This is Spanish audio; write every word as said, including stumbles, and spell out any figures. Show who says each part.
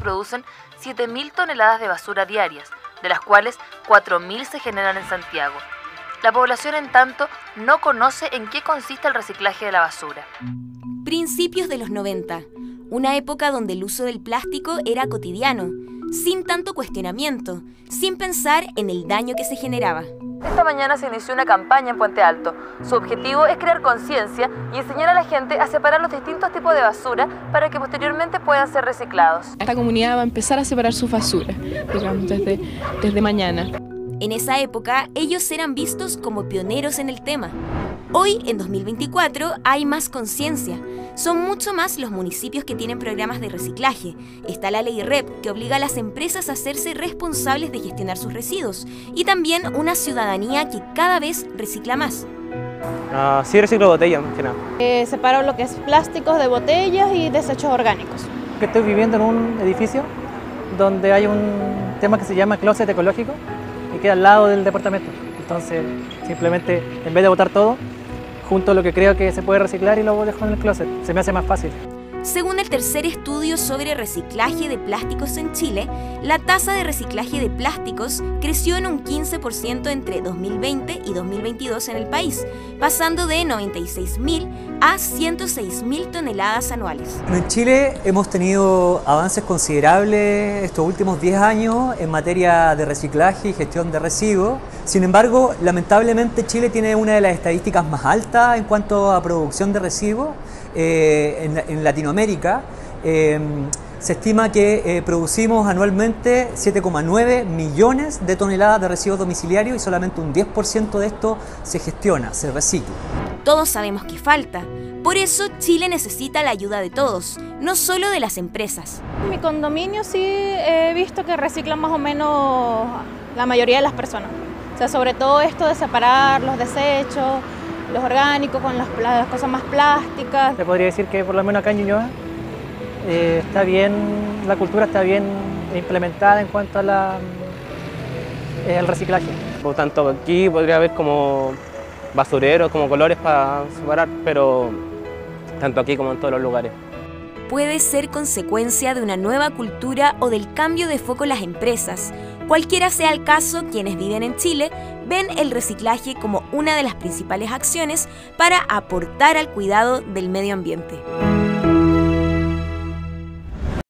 Speaker 1: producen siete mil toneladas de basura diarias, de las cuales cuatro mil se generan en Santiago. La población, en tanto, no conoce en qué consiste el reciclaje de la basura.
Speaker 2: Principios de los noventa, una época donde el uso del plástico era cotidiano, sin tanto cuestionamiento, sin pensar en el daño que se generaba.
Speaker 1: Esta mañana se inició una campaña en Puente Alto. Su objetivo es crear conciencia y enseñar a la gente a separar los distintos tipos de basura para que posteriormente puedan ser reciclados.
Speaker 3: Esta comunidad va a empezar a separar su basura, digamos, desde, desde mañana.
Speaker 2: En esa época, ellos eran vistos como pioneros en el tema. Hoy, en dos mil veinticuatro, hay más conciencia. Son mucho más los municipios que tienen programas de reciclaje. Está la ley R E P, que obliga a las empresas a hacerse responsables de gestionar sus residuos. Y también una ciudadanía que cada vez recicla más.
Speaker 4: Uh, sí, reciclo botellas, más que nada.
Speaker 5: Eh, separo lo que es plásticos de botellas y desechos orgánicos.
Speaker 6: Estoy viviendo en un edificio donde hay un tema que se llama closet ecológico y queda al lado del departamento. Entonces, simplemente, en vez de botar todo, junto lo que creo que se puede reciclar y lo dejo en el closet. Se me hace más fácil.
Speaker 2: Según el tercer estudio sobre reciclaje de plásticos en Chile, la tasa de reciclaje de plásticos creció en un quince por ciento entre dos mil veinte y dos mil veintidós en el país, pasando de noventa y seis mil a ciento seis mil toneladas anuales.
Speaker 7: En Chile hemos tenido avances considerables estos últimos diez años en materia de reciclaje y gestión de residuos. Sin embargo, lamentablemente Chile tiene una de las estadísticas más altas en cuanto a producción de residuos eh, en, en Latinoamérica. Eh, se estima que eh, producimos anualmente siete coma nueve millones de toneladas de residuos domiciliarios y solamente un diez por ciento de esto se gestiona, se recicla.
Speaker 2: Todos sabemos que falta. Por eso Chile necesita la ayuda de todos, no solo de las empresas.
Speaker 5: En mi condominio sí he visto que reciclan más o menos la mayoría de las personas. O sea, sobre todo esto de separar los desechos, los orgánicos con las, las cosas más plásticas.
Speaker 6: Se podría decir que por lo menos acá en Ñuñoa eh, está bien, la cultura está bien implementada en cuanto a la, eh, el reciclaje.
Speaker 4: Por tanto, aquí podría haber como basureros, como colores para separar, pero tanto aquí como en todos los lugares.
Speaker 2: Puede ser consecuencia de una nueva cultura o del cambio de foco en las empresas. Cualquiera sea el caso, quienes viven en Chile ven el reciclaje como una de las principales acciones para aportar al cuidado del medio ambiente.